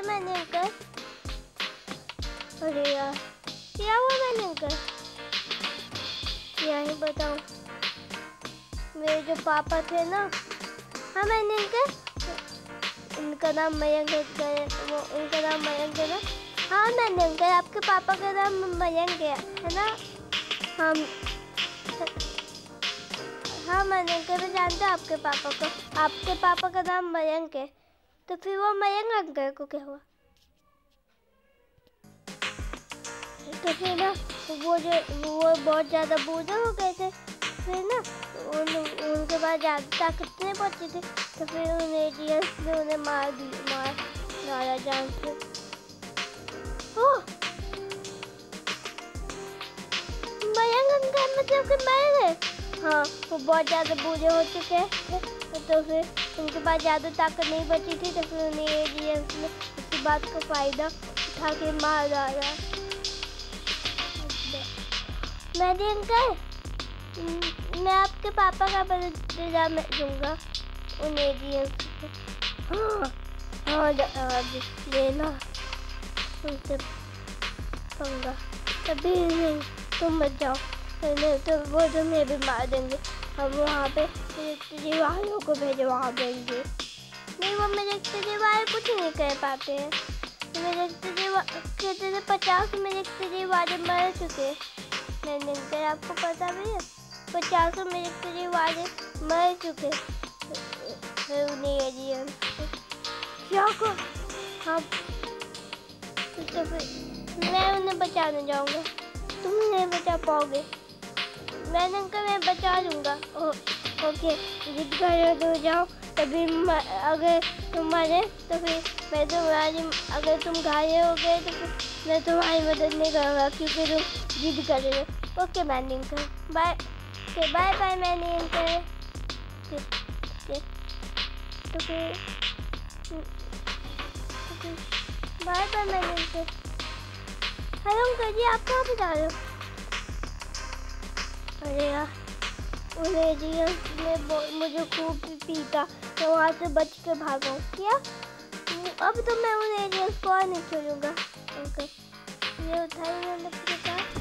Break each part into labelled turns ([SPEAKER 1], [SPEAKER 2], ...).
[SPEAKER 1] मैंने अंकल? अरे यार क्या हुआ मैंने अंकल? क्या ही बताऊं, मेरे जो पापा थे ना, हाँ मैंने अंकल, उनका नाम मयंक है, वो उनका नाम मयंक है ना? हाँ मैंने अंकल, आपके पापा का नाम मयंक है ना? हम हाँ मैंने अंकल, मैं जानता हूँ आपके पापा को, आपके पापा का नाम मयंक है। तो फिर वो मयंक अंकल को क्या हुआ? तो फिर ना वो बहुत ज़्यादा बूढ़े हो गए थे, फिर ना उनके पास ज़्यादा ताकत नहीं पहुँची थी, तो फिर उन्हें एलियंस ने उन्हें मारा जान से। ओह, मयंक अंकल मतलब कि मर गए? हाँ, वो बहुत ज़्यादा बूढ़े हो चुके हैं, तो फिर उनके पास ज़्यादा ताकत नहीं बची थी, तो फिर उन्हें एलियंस ने इसी बात का फ़ायदा उठा के मार डाला। मैंने अंकल, मैं आपके पापा का बदला दूंगा उन एलियंस को। हाँ लेना उनसे पंगा, तभी नहीं, तुम मत जाओ, नहीं तो वो तुम्हें भी मार देंगे। हम वहाँ पे रिश्तेदार वालों को भेजवा देंगे। नहीं, वो मेरे रिश्तेदार कुछ नहीं कर पाते हैं, मेरे रिश्तेदार कहते थे 50 मेरे रिश्तेदार मर चुके। मैंने अंकल, आपको पता भी है 50 मेरे रिश्तेदार मर चुके। उन्हें एलियंस क्या को, हाँ तो फिर मैं उन्हें बचाने जाऊँगा, तुम नहीं बचा पाओगे। मैंने अंकल, मैं बचा लूँगा। ओके, जिद कर दो जाओ, तभी अगर तुम मरे तो फिर मैं तुम्हारी, अगर तुम घायल हो गए तो फिर मैं तुम्हारी मदद नहीं करूँगा, क्योंकि तुम जिद कर रहे हो। ओके मैंने uncle, bye. Okay bye bye मैंने अंकल। तो फिर बाय बाय मैंने अंकल। हेलो अंकल जी, आप कहाँ पे जा रहे हो? अरे यार, उन्हें एलियंस ने मुझे खूब पीटा, तो वहाँ से बच के भागा क्या? अब तो मैं उन एलियंस को और नहीं छोड़ूंगा। अंकल ये उठाई मैंने अपने पास,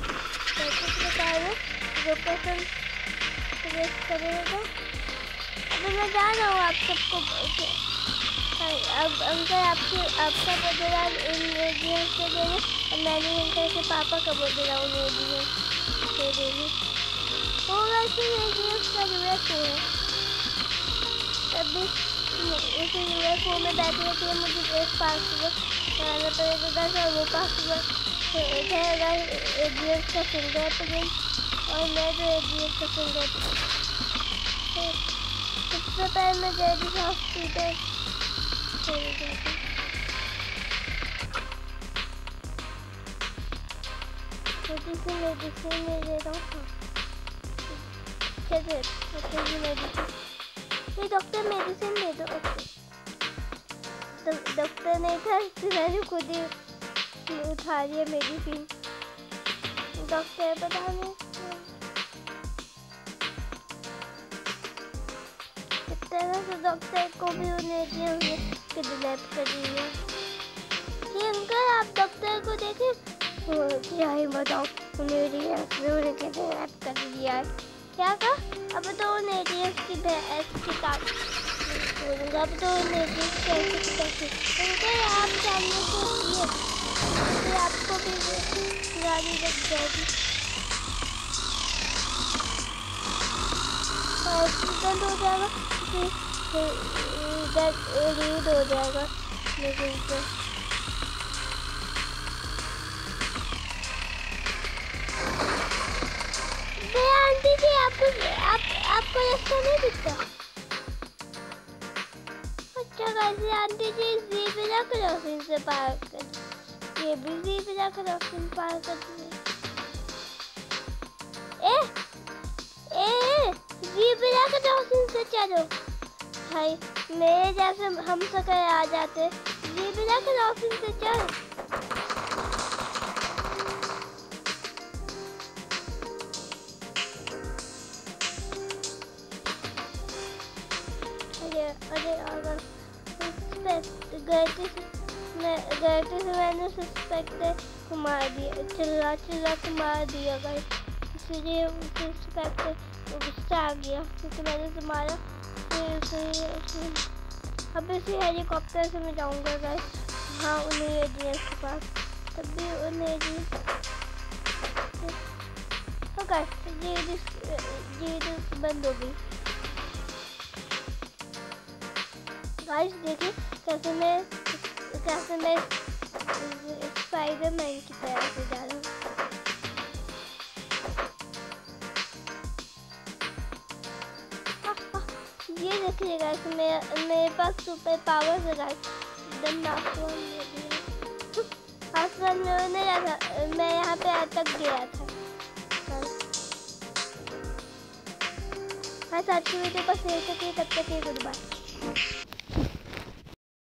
[SPEAKER 1] जो पसंद करेगा। अब मैं जा रहा हूँ आप सबको, अब अंकल आपका बदला इन एलियंस से देंगे, और मैंने अंकल के पापा का बदला उन एलियंस से देंगे। वो वैसे एलियंस का यूएफओ है, तभी उस यूएफओ में बैठने के लिए मुझे एक पासवर्ड बनाना पड़ेगा, और वो पासवर्ड रहेगा एलियंस का फिंगरप्रिंट, और मैं जो एलियंस का फिंगरप्रिंट। सबसे पहले मैं जैसे हॉस्पिटल चली जाती, मुझे मेडिसिन ले ले रहा हूँ। मेडिसिन, डॉक्टर मेडिसिन दे दो। ओके, तो डॉक्टर नहीं था, मैंने खुद ही उठा लिया मेडिसिन। डॉक्टर पता नहीं इस तरह से डॉक्टर को भी उन्हें किडनैप कर दिया। अंकल, आप डॉक्टर को देखे, क्या ही बताओ, उन्हें किडनैप कर दिया है। क्या कहा? अब तो उन एलियंस की भैंस की काट, अब तो उन एलियंस की ऐसी की तैसी। अंकल आप सामने से उठिए, फिर आपको भी गाड़ी लग जाएगी। हॉस्पिटल हो जाएगा, फिर रीड हो जाएगा। लेकिन आंटी जी, आपको रास्ता नहीं दिखता? अच्छा कैसे आंटी जी, ज़ेब्रा क्रॉसिंग से पार कर, ये भी ज़ेब्रा क्रॉसिंग पार कर दिए। ज़ेब्रा क्रॉसिंग से चलो भाई, मेरे जैसे हम सकर आ जाते। ज़ेब्रा क्रॉसिंग से चल। अरे अगर गलती से मैं गलती से मैंने उस इंस्पेक्टर को मार दिया, चिल्ला चिल्ला के मार दिया गाइस। इसलिए उस इंस्पेक्टर को गुस्सा आ गया क्योंकि मैंने उसे मारा। फिर अब इसी हेलीकॉप्टर से मैं जाऊँगा गाइस, हाँ उन्हीं एजेंट्स के पास। तभी उन्हें ये बंद हो गई गाइस। देखिए कैसे मैं स्पाइडरमैन की तरह से जा रहा हूँ। ये देखिए गाइस, मेरे पास सुपर पावर्स है गाइस, एकदम आसमान में नहीं रहा था, मैं यहाँ पे अटक गया था। आज की वीडियो को शेयर करके तब तक गुड बाय।